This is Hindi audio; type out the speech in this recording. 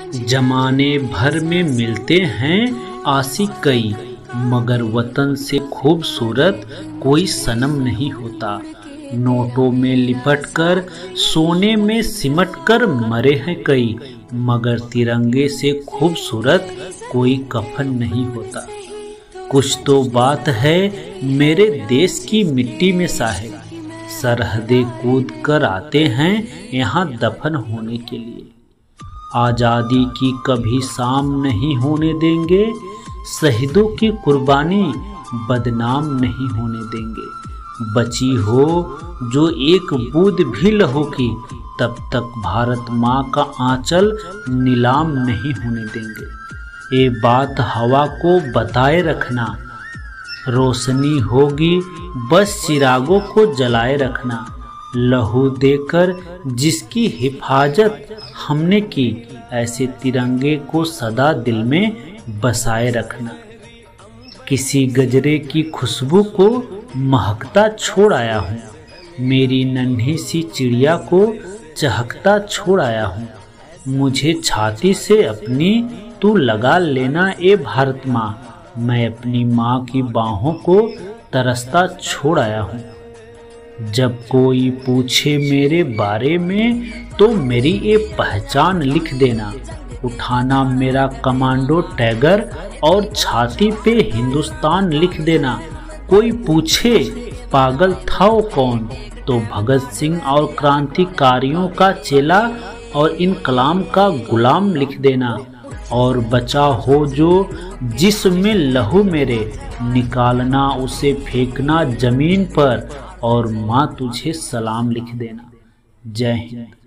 जमाने भर में मिलते हैं आशिक कई, मगर वतन से खूबसूरत कोई सनम नहीं होता। नोटों में लिपट कर, सोने में सिमट कर मरे हैं कई, मगर तिरंगे से खूबसूरत कोई कफन नहीं होता। कुछ तो बात है मेरे देश की मिट्टी में साहिब, सरहदें कूद कर आते हैं यहाँ दफन होने के लिए। आज़ादी की कभी शाम नहीं होने देंगे, शहीदों की कुर्बानी बदनाम नहीं होने देंगे। बची हो जो एक बूंद भी लहू की, तब तक भारत माँ का आंचल नीलाम नहीं होने देंगे। ये बात हवा को बताए रखना, रोशनी होगी बस चिरागों को जलाए रखना। लहू देकर जिसकी हिफाजत हमने की, ऐसे तिरंगे को सदा दिल में बसाए रखना। किसी गजरे की खुशबू को महकता छोड़ आया हूँ, मेरी नन्ही सी चिड़िया को चहकता छोड़ आया हूँ। मुझे छाती से अपनी तू लगा लेना ए भारत माँ, मैं अपनी माँ की बाहों को तरसता छोड़ आया हूँ। जब कोई पूछे मेरे बारे में तो मेरी ये पहचान लिख देना, उठाना मेरा कमांडो टैगर और छाती पे हिंदुस्तान लिख देना। कोई पूछे पागल था वो कौन, तो भगत सिंह और क्रांतिकारियों का चेला और इनकलाब का गुलाम लिख देना। और बचा हो जो जिसमें लहू मेरे, निकालना उसे फेंकना जमीन पर, और माँ तुझे सलाम लिख देना। जय हिंद।